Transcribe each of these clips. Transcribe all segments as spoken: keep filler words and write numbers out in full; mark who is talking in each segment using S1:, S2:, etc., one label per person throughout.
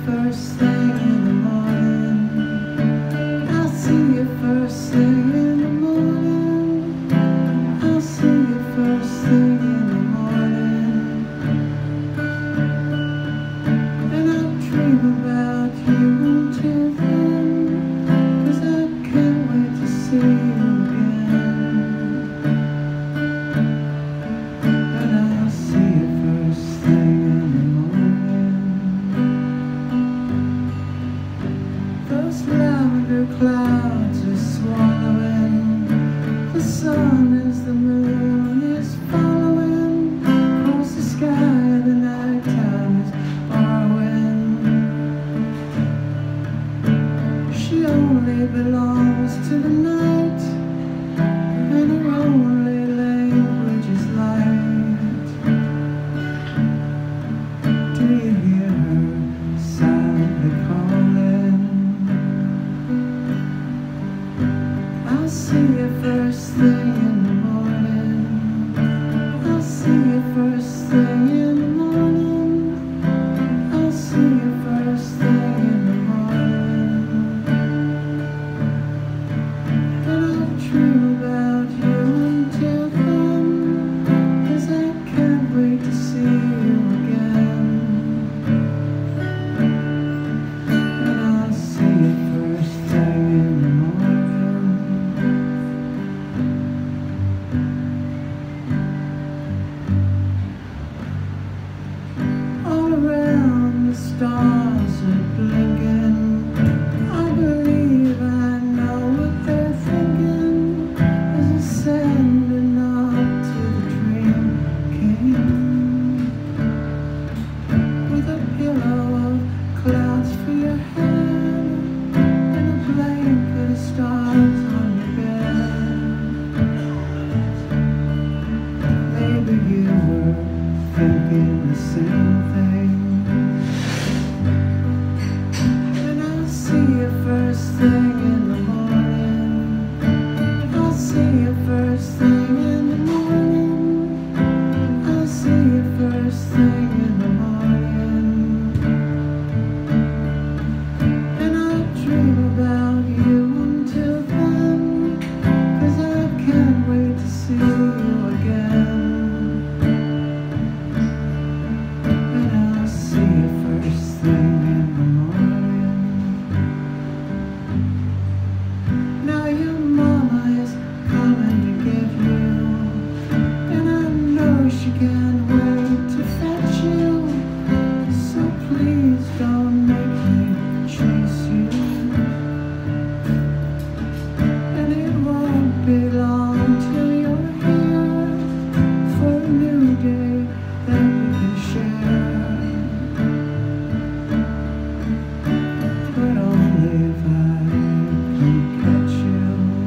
S1: first thing in the morning. I'll see you first thing in the morning. I'll see you first thing in the morning. And I'll dream about you until then, 'cause I can't wait to see you again. And I'll see you first thing in the morning. Those lavender clouds are swallowing the sun as the moon is following across the sky. The night time is borrowing. She only belongs to the night, and her only language is light. Do you hear her silently calling? I'll see you first thing in the morning. I'll see you first thing in the morning. I'll see you first thing in the morning. And I'll dream about you until then, 'cause I can't wait to see you again. And I'll see you first thing in the morning. All around the stars are blinking. I believe I know what they're thinking as they're sending up to the Dream King, with a pillow of clouds for your head and a blanket of stars on your bed. Maybe you were thinking the same thing. And I'll see you first thing in the morning. I'll see you first thing in the morning. I'll see you first thing in the morning. And I'll dream about you until then, 'cause I can't wait to see you again. And I'll see you first thing in the morning. Now your mama is coming to get you, and I know she can't wait to fetch you. So please don't make me chase you. And it won't be long till you're here for a new day that we can share. But only if I can catch you.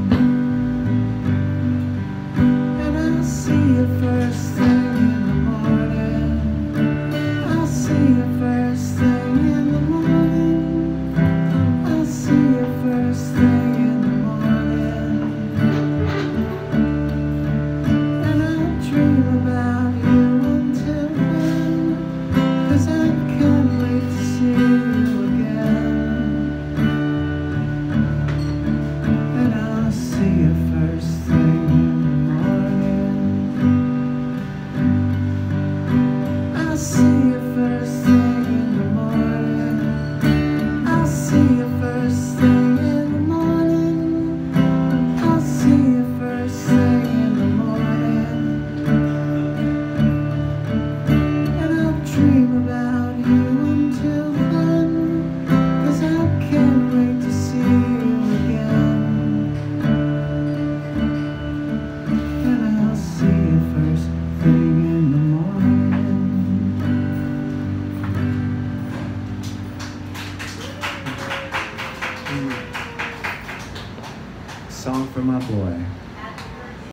S1: And I'll see you first thing in the morning. I'll see you first thing in the morning. I'll see you first thing in the morning. And I'll dream about you until then, 'cause I can't wait to see you again. And I'll see you first thing in the morning. I'll see you first thing in the morning. I'll see you first thing in the morning. I'll see you first thing in the morning. And I'll dream about you until then, 'cause I can't wait to see you again. And I'll see you first thing in the morning.
S2: Song for my boy.